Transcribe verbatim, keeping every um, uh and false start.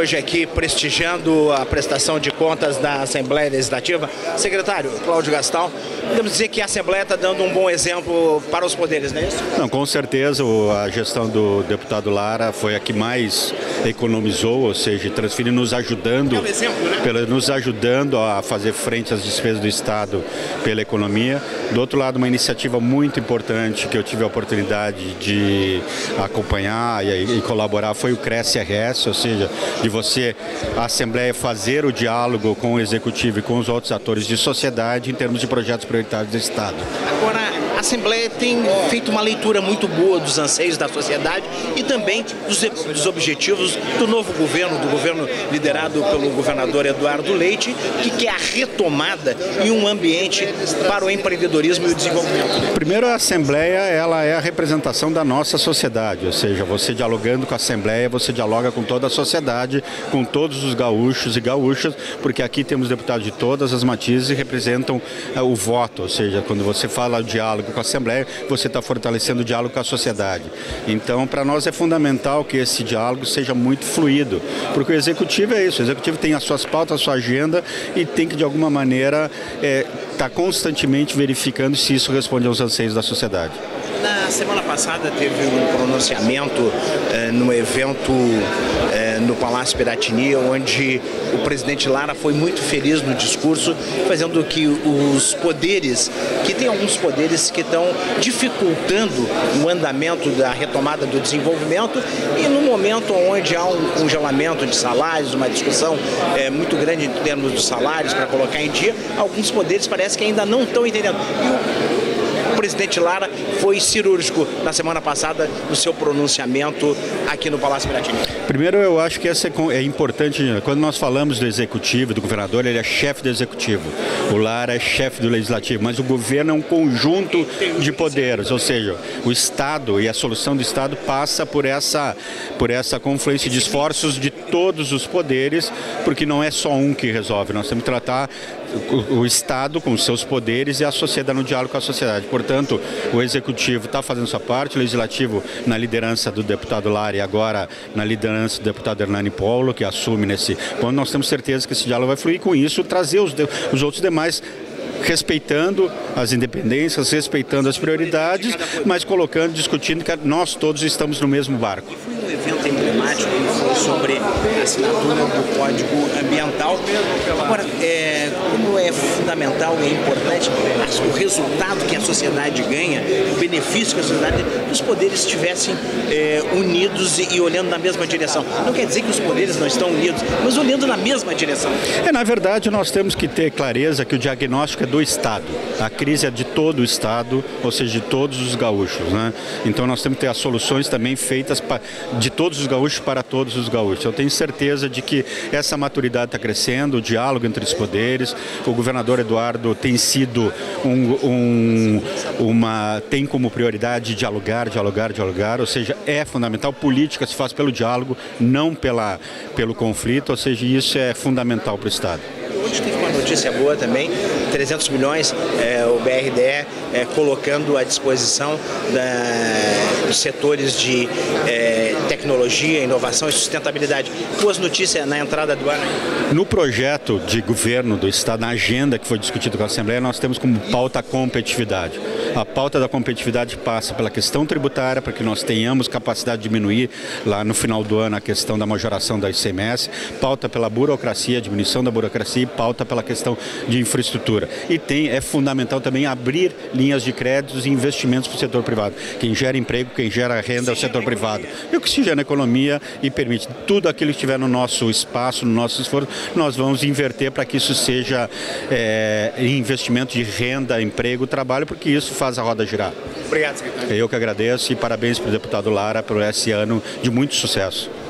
hoje aqui prestigiando a prestação de contas da Assembleia Legislativa. Secretário Cláudio Gastal, podemos dizer que a Assembleia está dando um bom exemplo para os poderes, não é isso? Não, com certeza a gestão do deputado Lara foi a que mais economizou, ou seja, transferindo, nos ajudando, é um exemplo, né? pela, nos ajudando a fazer frente às despesas do Estado pela economia. Do outro lado, uma iniciativa muito importante que eu tive a oportunidade de acompanhar e, e colaborar foi o Cresce R S, ou seja, de você, a Assembleia, fazer o diálogo com o Executivo e com os outros atores de sociedade em termos de projetos prioritários do Estado. Agora, a Assembleia tem feito uma leitura muito boa dos anseios da sociedade e também dos, dos objetivos do novo governo, do governo liderado pelo governador Eduardo Leite, que quer a retomada em um ambiente para o empreendedorismo e o desenvolvimento. Primeiro, a Assembleia ela é a representação da nossa sociedade, ou seja, você dialogando com a Assembleia, você dialoga com toda a sociedade, com todos os gaúchos e gaúchas, porque aqui temos deputados de todas as matizes e representam uh, o voto, ou seja, quando você fala o diálogo com a Assembleia, você está fortalecendo o diálogo com a sociedade. Então, para nós é fundamental que esse diálogo seja muito fluido, porque o Executivo é isso, o Executivo tem as suas pautas, a sua agenda e tem que, de alguma maneira, estar é, tá constantemente verificando se isso responde aos anseios da sociedade. Na semana passada teve um pronunciamento eh, no evento eh, no Palácio Piratini, onde o presidente Lara foi muito feliz no discurso, fazendo que os poderes, que tem alguns poderes que estão dificultando o andamento da retomada do desenvolvimento, e no momento onde há um congelamento de salários, uma discussão eh, muito grande em termos dos salários para colocar em dia, alguns poderes parece que ainda não estão entendendo. E o O presidente Lara foi cirúrgico na semana passada no seu pronunciamento aqui no Palácio Piratini. Primeiro, eu acho que essa é importante. Quando nós falamos do executivo, do governador, ele é chefe do executivo. O Lara é chefe do legislativo, mas o governo é um conjunto de poderes, ou seja, o Estado e a solução do Estado passa por essa, por essa confluência de esforços de todos os poderes, porque não é só um que resolve. Nós temos que tratar o, o Estado com os seus poderes e a sociedade no diálogo com a sociedade. Portanto, o Executivo está fazendo sua parte, o Legislativo na liderança do deputado Lara e agora na liderança do deputado Hernani Polo, que assume nesse ponto. Nós temos certeza que esse diálogo vai fluir, com isso trazer os, os outros demais, respeitando as independências, respeitando as prioridades, mas colocando, discutindo que nós todos estamos no mesmo barco. Foi um evento emblemático que foi sobre a assinatura do Código Ambiental. Agora, é, como é fundamental e é importante o resultado que a sociedade ganha, o benefício que a sociedade, que os poderes estivessem é, unidos e, e olhando na mesma direção. Não quer dizer que os poderes não estão unidos, mas olhando na mesma direção. É, na verdade, nós temos que ter clareza que o diagnóstico é do Estado. A crise é de todo o Estado, ou seja, de todos os gaúchos, né? Então nós temos que ter as soluções também feitas pra, de todos os gaúchos para todos os gaúchos. Eu tenho certeza de que essa maturidade está crescendo, o diálogo entre os poderes. O governador Eduardo tem sido um, um, uma, tem como prioridade dialogar, dialogar, dialogar, ou seja, é fundamental. Política se faz pelo diálogo, não pela, pelo conflito, ou seja, isso é fundamental para o Estado. Hoje teve uma notícia boa também, trezentos milhões, é, o B R D E é, colocando à disposição da, dos setores de é, tecnologia, inovação e sustentabilidade. Boas notícias na entrada do ano. No projeto de governo do Estado, na agenda que foi discutido com a Assembleia, nós temos como pauta a competitividade. A pauta da competitividade passa pela questão tributária, para que nós tenhamos capacidade de diminuir lá no final do ano a questão da majoração da I C M S, pauta pela burocracia, diminuição da burocracia e pauta pela questão de infraestrutura. E tem, é fundamental também abrir linhas de créditos e investimentos para o setor privado. Quem gera emprego, quem gera renda é o setor privado. E o que oxigena a economia e permite tudo aquilo que estiver no nosso espaço, no nosso esforço, nós vamos inverter para que isso seja é, investimento de renda, emprego, trabalho, porque isso faz a roda girar. Obrigado, secretário. Eu que agradeço e parabéns para o deputado Lara por esse ano de muito sucesso.